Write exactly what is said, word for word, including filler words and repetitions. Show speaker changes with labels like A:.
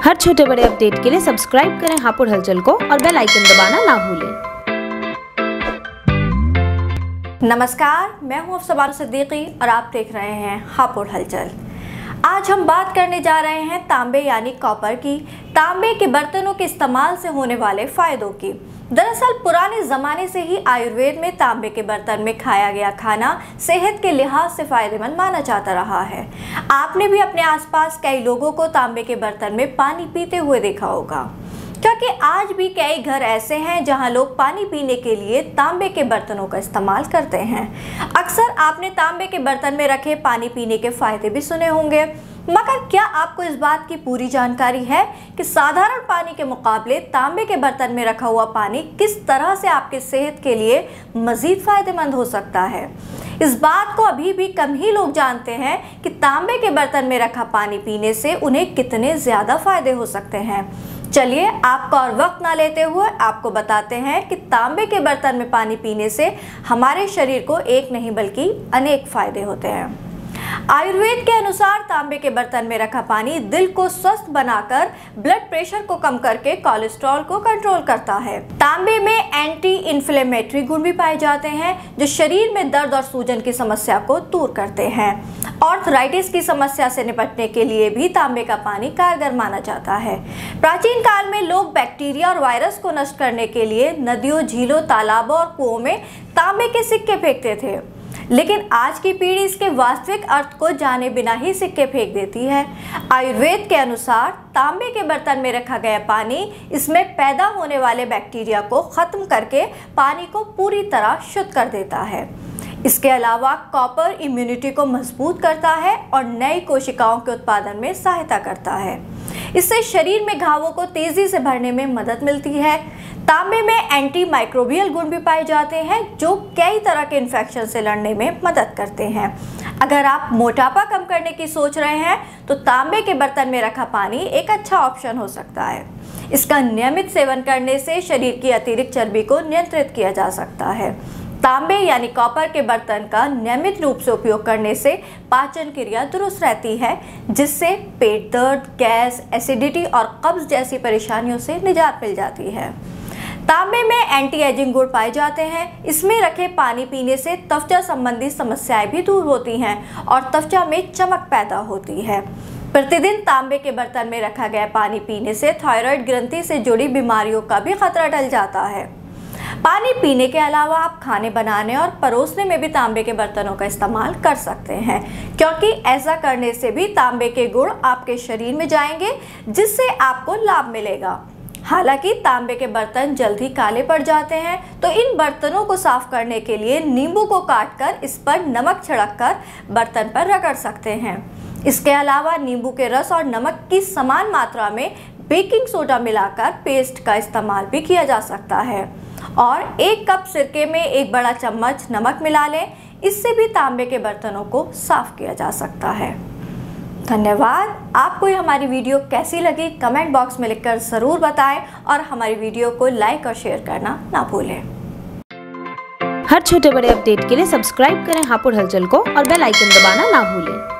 A: हर छोटे बड़े अपडेट के लिए सब्सक्राइब करें हापुड़ हलचल को और बेल आइकन दबाना ना भूलें।
B: नमस्कार, मैं हूं अफसबार सिद्दीकी और आप देख रहे हैं हापुड़ हलचल। आज हम बात करने जा रहे हैं तांबे यानी कॉपर की, तांबे के बर्तनों के इस्तेमाल से होने वाले फायदों की। दरअसल पुराने ज़माने से ही आयुर्वेद में तांबे के बर्तन में खाया गया खाना सेहत के लिहाज से फ़ायदेमंद माना जाता रहा है। आपने भी अपने आसपास कई लोगों को तांबे के बर्तन में पानी पीते हुए देखा होगा, क्योंकि आज भी कई घर ऐसे हैं जहां लोग पानी पीने के लिए तांबे के बर्तनों का इस्तेमाल करते हैं। अक्सर आपने तांबे के बर्तन में रखे पानी पीने के फ़ायदे भी सुने होंगे, मगर क्या आपको इस बात की पूरी जानकारी है कि साधारण पानी के मुकाबले तांबे के बर्तन में रखा हुआ पानी किस तरह से आपके सेहत के लिए मज़ीद फ़ायदेमंद हो सकता है? इस बात को अभी भी कम ही लोग जानते हैं कि तांबे के बर्तन में रखा पानी पीने से उन्हें कितने ज़्यादा फ़ायदे हो सकते हैं। चलिए आपका और वक्त ना लेते हुए आपको बताते हैं कि तांबे के बर्तन में पानी पीने से हमारे शरीर को एक नहीं बल्कि अनेक फ़ायदे होते हैं। आयुर्वेद के अनुसार तांबे के बर्तन में रखा पानी दिल को स्वस्थ बनाकर ब्लड प्रेशर को कम करके कोलेस्ट्रॉल को कंट्रोल करता है। तांबे में एंटी इन्फ्लेमेटरी गुण भी पाए जाते हैं जो शरीर में दर्द और सूजन की समस्या को दूर करते हैं। आर्थराइटिस की समस्या से निपटने के लिए भी तांबे का पानी कारगर माना जाता है। प्राचीन काल में लोग बैक्टीरिया और वायरस को नष्ट करने के लिए नदियों, झीलों, तालाबों और कुओं में तांबे के सिक्के फेंकते थे, लेकिन आज की पीढ़ी इसके वास्तविक अर्थ को जाने बिना ही सिक्के फेंक देती है। आयुर्वेद के अनुसार तांबे के बर्तन में रखा गया पानी इसमें पैदा होने वाले बैक्टीरिया को खत्म करके पानी को पूरी तरह शुद्ध कर देता है। इसके अलावा कॉपर इम्यूनिटी को मजबूत करता है और नई कोशिकाओं के उत्पादन में सहायता करता है। इससे शरीर में घावों को तेजी से भरने में मदद मिलती है। तांबे में एंटी माइक्रोबियल गुण भी पाए जाते हैं जो कई तरह के इन्फेक्शन से लड़ने में मदद करते हैं। अगर आप मोटापा कम करने की सोच रहे हैं तो तांबे के बर्तन में रखा पानी एक अच्छा ऑप्शन हो सकता है। इसका नियमित सेवन करने से शरीर की अतिरिक्त चर्बी को नियंत्रित किया जा सकता है। तांबे यानी कॉपर के बर्तन का नियमित रूप से उपयोग करने से पाचन क्रिया दुरुस्त रहती है, जिससे पेट दर्द, गैस, एसिडिटी और कब्ज जैसी परेशानियों से निजात मिल जाती है। तांबे में एंटी एजिंग गुण पाए जाते हैं। इसमें रखे पानी पीने से त्वचा संबंधी समस्याएं भी दूर होती हैं और त्वचा में चमक पैदा होती है। प्रतिदिन तांबे के बर्तन में रखा गया पानी पीने से थायराइड ग्रंथि से जुड़ी बीमारियों का भी खतरा टल जाता है। पानी पीने के अलावा आप खाने बनाने और परोसने में भी तांबे के बर्तनों का इस्तेमाल कर सकते हैं, क्योंकि ऐसा करने से भी तांबे के गुण आपके शरीर में जाएंगे, जिससे आपको लाभ मिलेगा। हालांकि तांबे के बर्तन जल्दी काले पड़ जाते हैं, तो इन बर्तनों को साफ करने के लिए नींबू को काटकर इस पर नमक छिड़ककर बर्तन पर रगड़ सकते हैं। इसके अलावा नींबू के रस और नमक की समान मात्रा में बेकिंग सोडा मिलाकर पेस्ट का इस्तेमाल भी किया जा सकता है और एक कप सिरके में एक बड़ा चम्मच नमक मिला लें। इससे भी तांबे के बर्तनों को साफ किया जा सकता है। धन्यवाद। आपको ये हमारी वीडियो कैसी लगी कमेंट बॉक्स में लिखकर ज़रूर बताएं और हमारी वीडियो को लाइक और शेयर करना ना भूलें।
A: हर छोटे बड़े अपडेट के लिए सब्सक्राइब करें हापुड़ हलचल को और बेल आइकन दबाना ना भूलें।